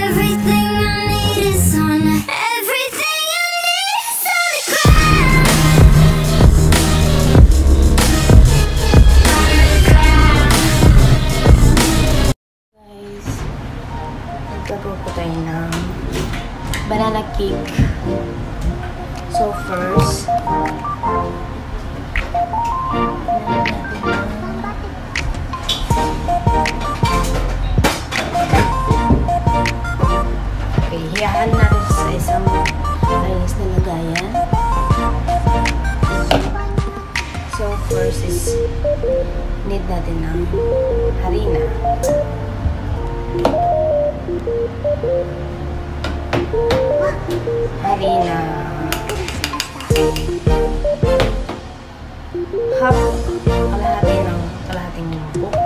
Everything I need is on. Everything I need is on the ground. Guys, nagkagawa po tayo ng banana cake. So first, hiyahan natin sa isang malinis na lagayan. So, first is need natin ng harina. Harina. Half, kalahating buko.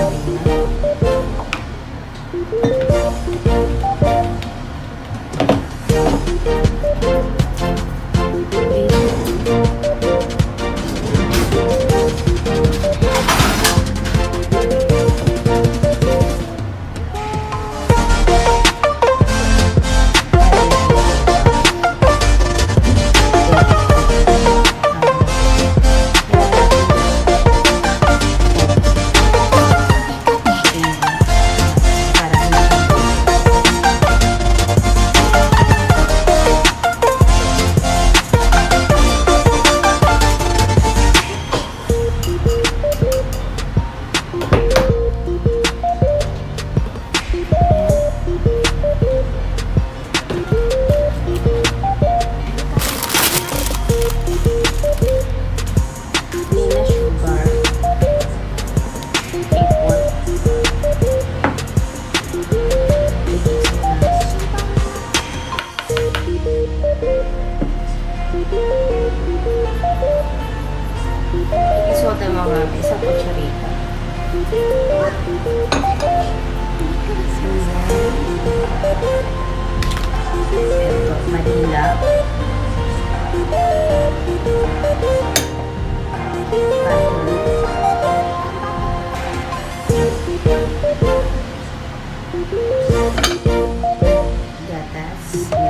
Isuot ang mga isang kutsarita. Ito, Manila. Gatas.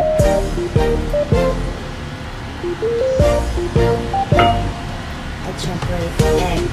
At syempre, egg.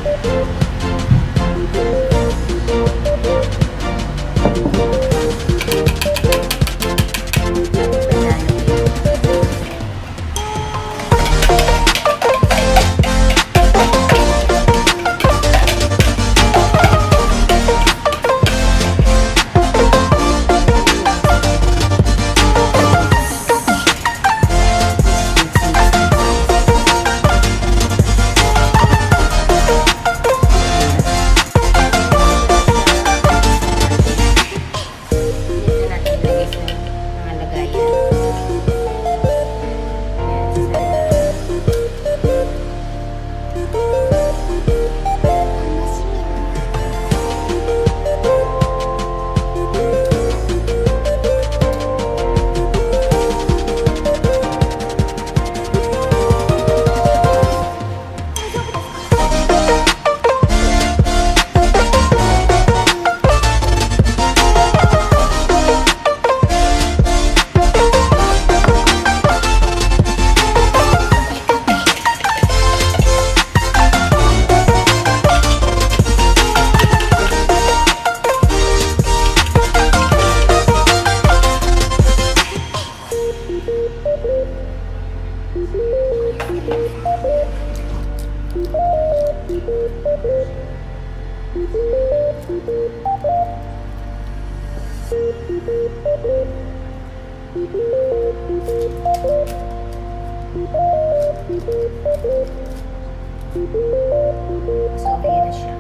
So, okay na siya.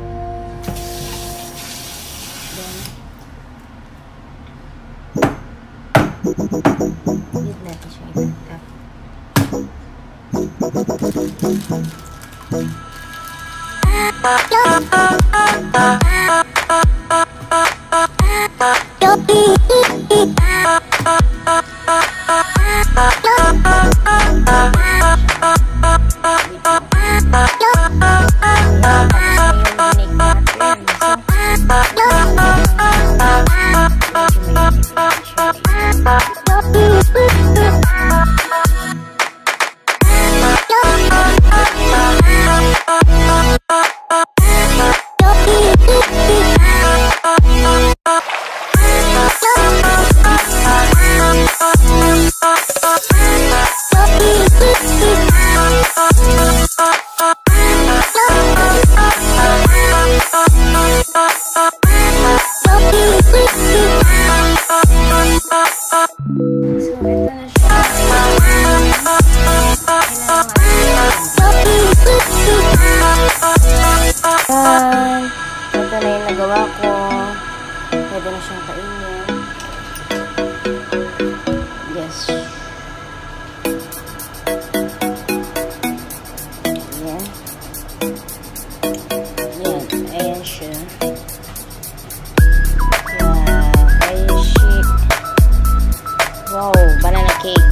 Then, need natin siya i-tap. Ito na yung nagawa ko. Pwede na siyang kainin. Yes. Ayan. Ayan. Ayan siya. Yeah. Ayan siya. Wow. Banana cake.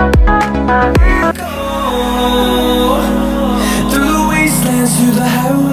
Through the wastelands, through the highways.